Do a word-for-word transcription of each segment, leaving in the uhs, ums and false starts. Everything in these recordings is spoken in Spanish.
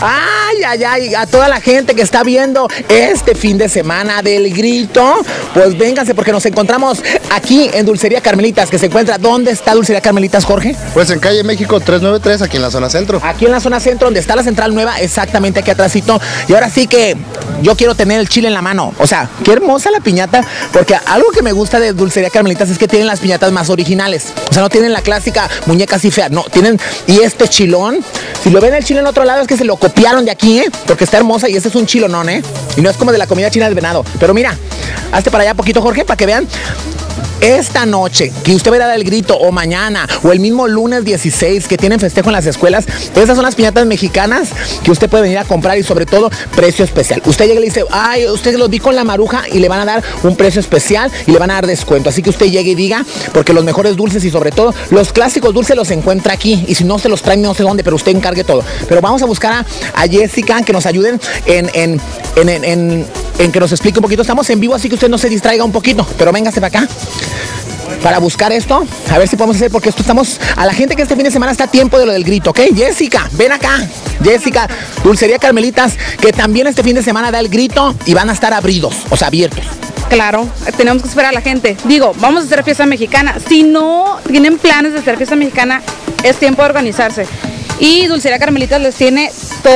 Ay, ay, ay, a toda la gente que está viendo este fin de semana del Grito, pues vénganse porque nos encontramos aquí en Dulcería Carmelitas, que se encuentra, ¿dónde está Dulcería Carmelitas, Jorge? Pues en calle México trescientos noventa y tres, aquí en la zona centro. Aquí en la zona centro, donde está la central nueva, exactamente aquí atrásito. Y ahora sí que yo quiero tener el chile en la mano. O sea, qué hermosa la piñata, porque algo que me gusta de Dulcería Carmelitas es que tienen las piñatas más originales. O sea, no tienen la clásica muñeca así fea, no, tienen, y este chilón, si lo ven el chile en otro lado es que se lo copiaron de aquí, ¿eh? Porque está hermosa y este es un chilonón, ¿eh? Y no es como de la comida china del venado. Pero mira, hazte para allá poquito, Jorge, para que vean. Esta noche, que usted verá el Grito, o mañana, o el mismo lunes dieciséis, que tienen festejo en las escuelas, esas son las piñatas mexicanas que usted puede venir a comprar y sobre todo, precio especial. Usted llega y le dice, ay, usted lo vi con la Maruja y le van a dar un precio especial y le van a dar descuento. Así que usted llegue y diga, porque los mejores dulces y sobre todo, los clásicos dulces los encuentra aquí. Y si no se los traen no sé dónde, pero usted encargue todo. Pero vamos a buscar a, a Jessica, que nos ayuden en, en, en, en, en, en que nos explique un poquito. Estamos en vivo, así que usted no se distraiga un poquito, pero véngase para acá para buscar esto, a ver si podemos hacer, porque esto estamos, a la gente que este fin de semana está a tiempo de lo del Grito, ¿ok? Jessica, ven acá, Jessica, Dulcería Carmelitas, que también este fin de semana da el Grito y van a estar abridos, o sea, abiertos. Claro, tenemos que esperar a la gente. Digo, vamos a hacer fiesta mexicana. Si no tienen planes de hacer fiesta mexicana, es tiempo de organizarse. Y Dulcería Carmelitas les tiene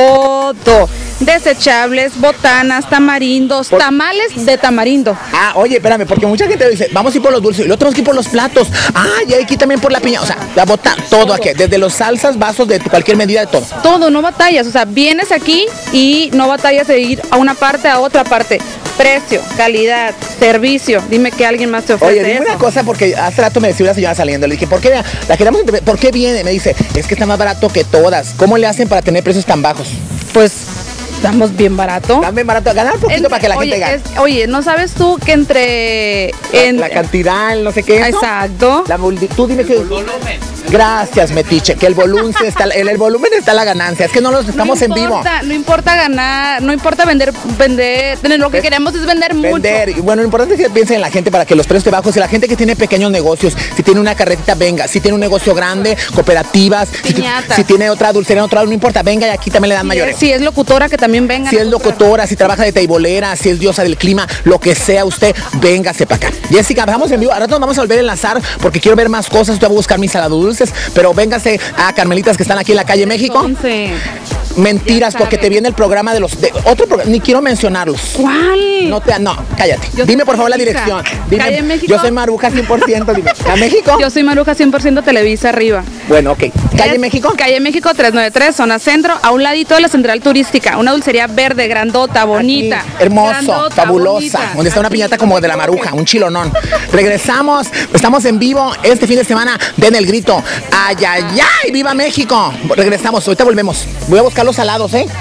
todo. Desechables, botanas, tamarindos, por... tamales de tamarindo. Ah, oye, espérame, porque mucha gente dice, vamos a ir por los dulces, y luego tenemos que ir por los platos. Ah, y aquí también por la piña, o sea, la botana, todo, todo aquí, desde los salsas, vasos, de cualquier medida, de todo. Todo, no batallas, o sea, vienes aquí y no batallas de ir a una parte a otra parte. Precio, calidad, servicio, dime que alguien más te ofrece. Oye, dime eso. una cosa, porque hace rato me decía una señora saliendo, le dije, ¿por qué la queremos entrevistar? ¿Por qué viene? Me dice, es que está más barato que todas. ¿Cómo le hacen para tener precios tan bajos? Pues damos bien barato. Dame barato, ganar un poquito entre, para que la oye, gente gane. Es, oye, ¿no sabes tú que entre... La, en, la cantidad, el no sé qué. Exacto. La multitud, dime que... volumen. Gracias, Metiche, que el volumen está, en el volumen está la ganancia, es que no los estamos no en importa, vivo. No importa ganar, no importa vender, vender, tener lo que queremos es vender, vender mucho. Y bueno, lo importante es que piensen en la gente para que los precios estén bajos. Si la gente que tiene pequeños negocios, si tiene una carretita, venga. Si tiene un negocio grande, cooperativas, si, si tiene otra dulcería en otro lado, no importa, venga y aquí también le dan si mayores. Si es locutora, que también venga. Si es locutora, si trabaja de teibolera, si es diosa del clima, lo que sea usted, véngase para acá. Jessica, vamos en vivo, ahora nos vamos a volver a enlazar porque quiero ver más cosas, usted va a buscar mis salados dulces, pero véngase a Carmelitas que están aquí en la calle México. once. Mentiras, porque te viene el programa de los de otro programa, ni quiero mencionarlos. ¿Cuál? No te no, cállate. Yo dime por favor Televisa. La dirección. Dime, Calle México. Yo soy Maruja cien por ciento, dime. ¿A México? Yo soy Maruja cien por ciento Televisa arriba. Bueno, ok. ¿Calle es México? Calle México trescientos noventa y tres, zona centro, a un ladito de la central turística, una dulcería verde, grandota, bonita. Aquí, hermoso, grandota, fabulosa. bonita. Donde está una Aquí, piñata como de la Maruja, un chilonón. Regresamos, estamos en vivo este fin de semana. Den el grito. ¡Ay, ay, ay! ¡Viva México! Regresamos, ahorita volvemos. Voy a buscar los salados, ¿eh?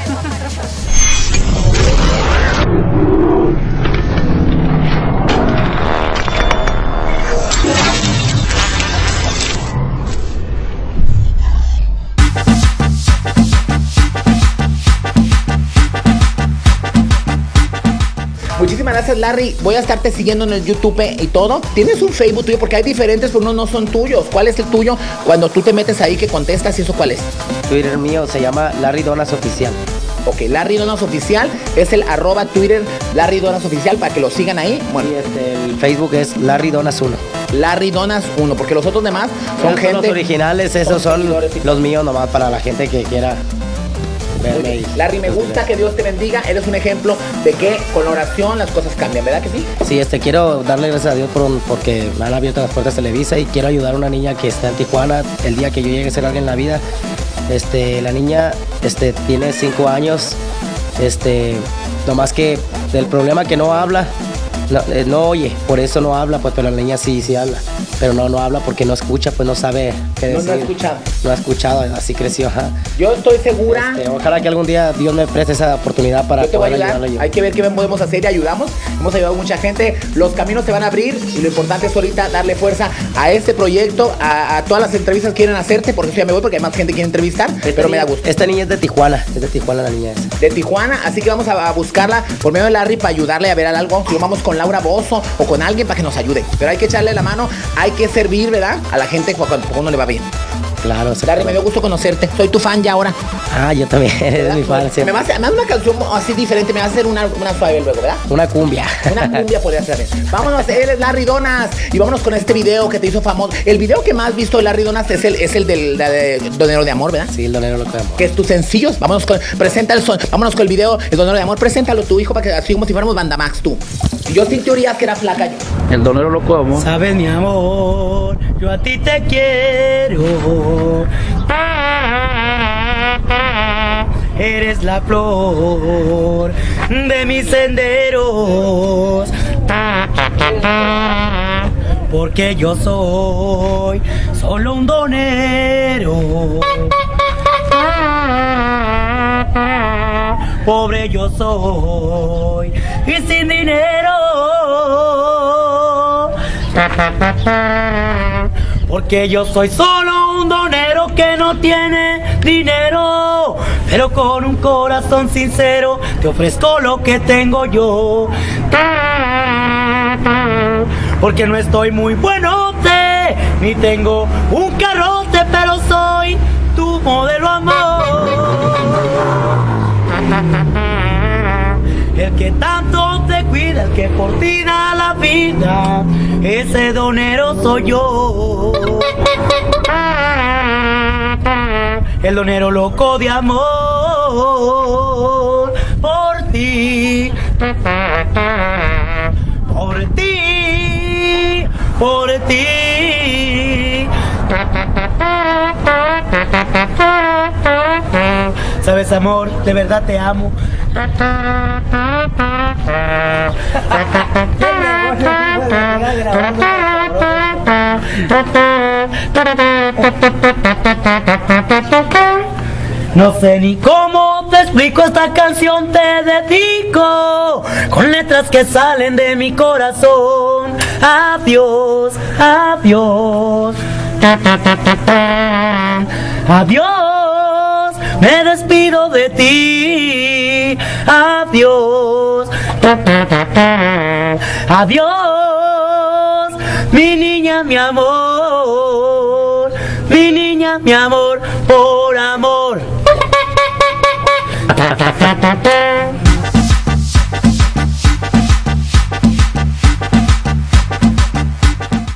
Muchísimas gracias, Larry. Voy a estarte siguiendo en el YouTube y todo. ¿Tienes un Facebook tuyo? Porque hay diferentes, pero unos no son tuyos. ¿Cuál es el tuyo? Cuando tú te metes ahí, que contestas, ¿y eso cuál es? Twitter mío se llama Larry Donas Oficial. Ok, Larry Donas Oficial es el arroba Twitter Larry Donas Oficial para que lo sigan ahí. Bueno, y este, el Facebook es Larry Donas uno. Larry Donas uno, porque los otros demás son Esos gente... Son los originales, esos son, son los míos nomás para la gente que quiera verme. Y, Larry, me gusta, que Dios te bendiga. Eres un ejemplo de que con la oración las cosas cambian, ¿verdad que sí? Sí, este, quiero darle gracias a Dios por un, porque me han abierto las puertas de Televisa y quiero ayudar a una niña que está en Tijuana el día que yo llegue a ser alguien en la vida. Este, la niña este, tiene cinco años, este, nomás que del problema que no habla, no, eh, no oye, por eso no habla, pues, pero la niña sí, sí habla, pero no, no habla porque no escucha, pues no sabe qué decir. No, no ha escuchado. No ha escuchado, así creció, ajá. Yo estoy segura... Este, ojalá que algún día Dios me preste esa oportunidad para yo te voy a poder ayudar. ayudarle yo. Hay que ver qué podemos hacer y ayudamos. Hemos ayudado a mucha gente. Los caminos se van a abrir y lo importante es ahorita darle fuerza a este proyecto, a, a todas las entrevistas que quieren hacerte, porque eso ya me voy porque hay más gente que quiere entrevistar, Esta pero niña, me da gusto. Esta niña es de Tijuana, es de Tijuana la niña esa. De Tijuana, así que vamos a, a buscarla por medio de Larry para ayudarle a ver algo. Lo vamos con Laura Bozo o con alguien para que nos ayude. Pero hay que echarle la mano, hay que servir, ¿verdad? A la gente cuando uno le va bien. Claro. Larry, me dio gusto conocerte. Soy tu fan ya ahora. Ah, yo también, eres mi fan. Sí. Me vas a, me das una canción así diferente, me vas a hacer una, una suave luego, ¿verdad? Una cumbia. Una cumbia podría ser. Vámonos, él es Larry Donas. Y vámonos con este video que te hizo famoso. El video que más visto de Larry Donas es el, es el del de, de, Donero de Amor, ¿verdad? Sí, el Donero Loco de Amor. Que es tus sencillos. Vámonos con, presenta el son. Vámonos con el video, el Donero de Amor. Preséntalo tu hijo para que así como si fuéramos Bandamax tú. Yo sin teorías que era flaca yo. El Donero Loco de Amor. Sabes, mi amor, yo a ti te quiero. Eres la flor de mis senderos. Porque yo soy solo un donero. Pobre yo soy y sin dinero. Porque yo soy solo un donero que no tiene dinero, pero con un corazón sincero te ofrezco lo que tengo yo. Porque no estoy muy buenote, ni tengo un carrote, pero soy tu modelo amor. El que tanto te cuida, el que por ti da la vida, ese donero soy yo. El donero loco de amor por ti, por ti, por ti. Sabes, amor, de verdad te amo. No sé ni cómo te explico, esta canción te dedico, con letras que salen de mi corazón. Adiós, adiós, adiós, me despido de ti. Adiós, adiós, mi niña, mi amor, mi niña, mi amor, por amor.